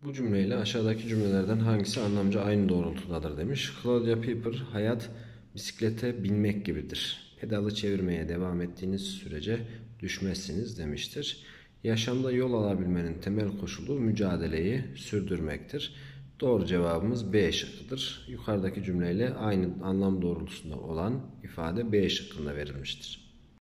Bu cümleyle aşağıdaki cümlelerden hangisi anlamca aynı doğrultudadır demiş. Claudia Piper, hayat bisiklete binmek gibidir. Pedalı çevirmeye devam ettiğiniz sürece düşmezsiniz demiştir. Yaşamda yol alabilmenin temel koşulu mücadeleyi sürdürmektir. Doğru cevabımız B şıkkıdır. Yukarıdaki cümleyle aynı anlam doğrultusunda olan ifade B şıkkında verilmiştir.